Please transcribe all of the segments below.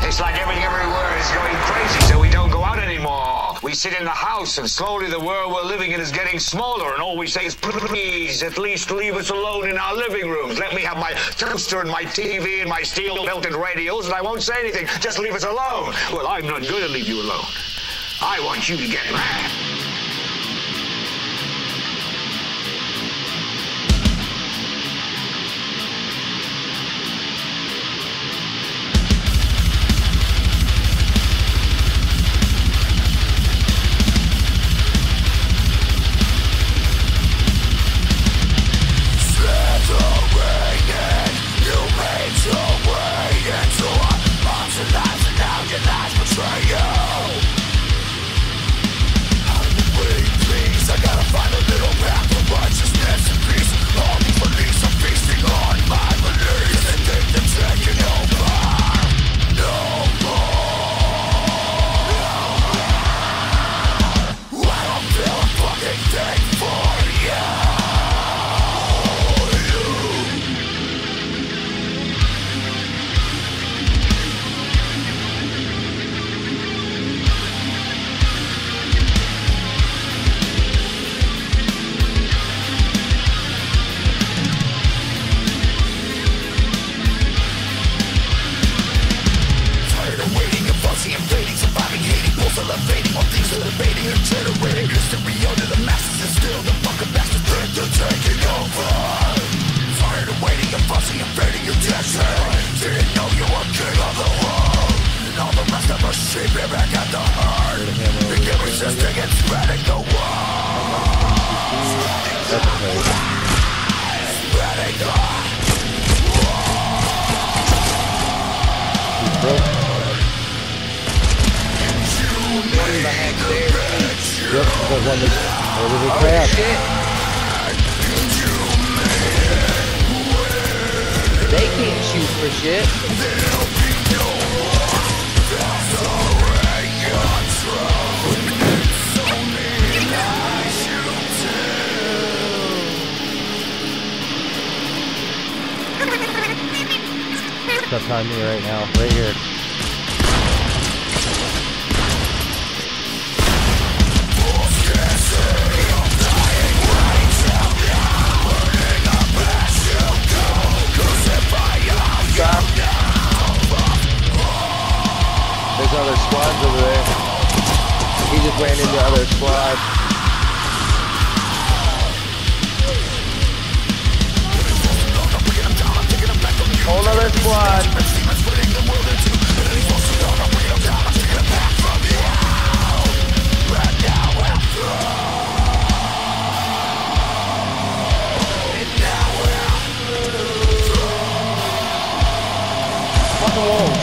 It's like everything everywhere is going crazy, so we don't go out anymore. We sit in the house, and slowly the world we're living in is getting smaller, and all we say is, please, at least leave us alone in our living rooms. Let me have my toaster and my TV and my steel-belted radios, and I won't say anything. Just leave us alone. Well, I'm not going to leave you alone. I want you to get mad. Elevating all things are debating and generating history under the masses, and still the fucking bastards think they're taking over. Tired of waiting and fussing and fading your attention. Didn't know you were king of the world, and all the rest of us sheep here back at the heart. Begin resisting and spreading the word. Spreading the word. One behind there. Yep, got one that's over the crap. Shit. They can't shoot for shit. Stuff on me right now, right here. There's other squads over there. He just ran into other squads. Whole other squad. Fucking wall.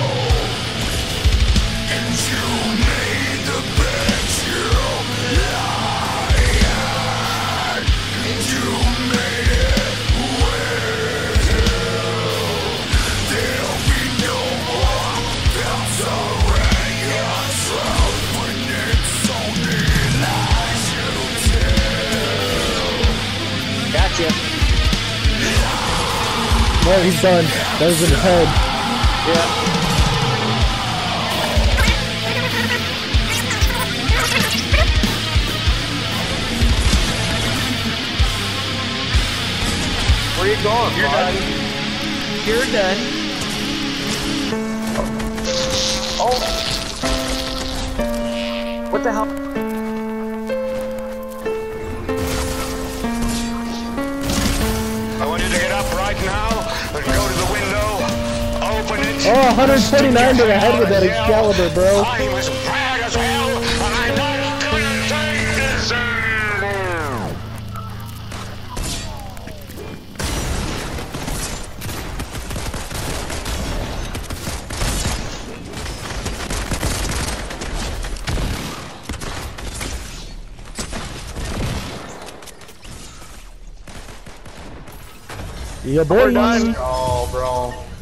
Gotcha. No, he's done. That was in his head. Yeah. Where you going? You're done. You're done. Oh. What the hell? I want you to get up right now and go to the window, open it. Oh, 129 to the head with that Excalibur, bro. I'm as bad as hell, and I'm not gonna take this anymore. Yeah, boy. We're done. Oh, bro.